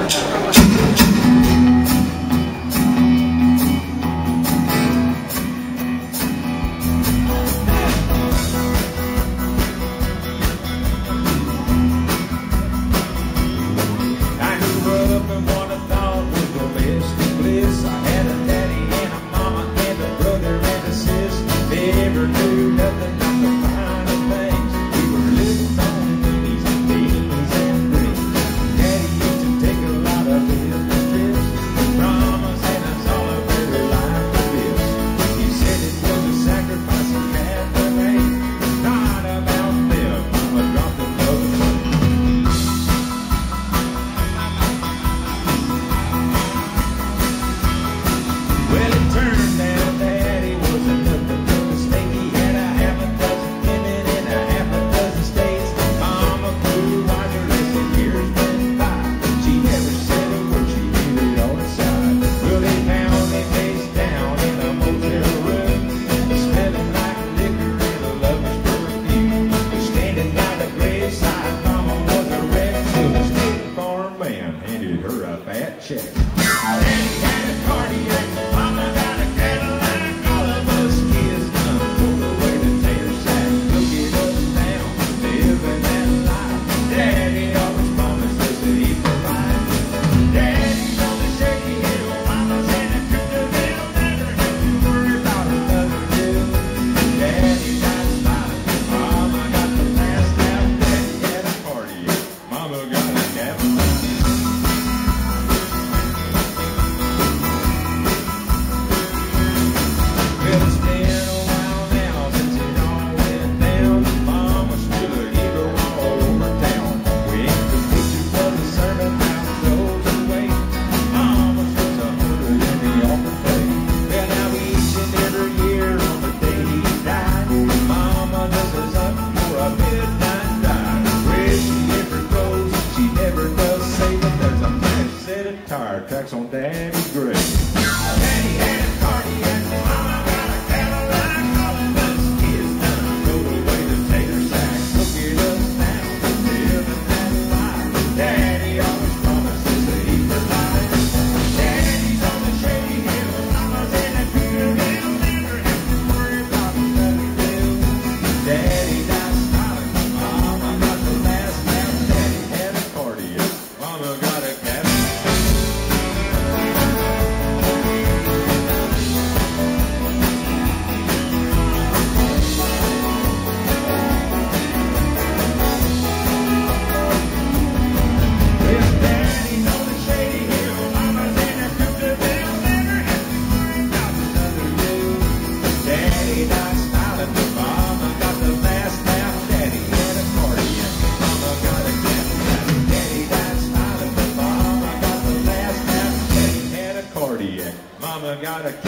Tracks on Daddy's grave. Daddy had a cardiac, Mama got a Cadillac. All of us kids done rode away to Tater Sack. Look at us now, living that life. Daddy always promises that he provides. Daddy's on the shady hill, Mama's in a good hill. Never have to worry about nothing new. Daddy died smiling, Mama got the last laugh. Daddy had a cardiac, Mama got a Cadillac. Mama got a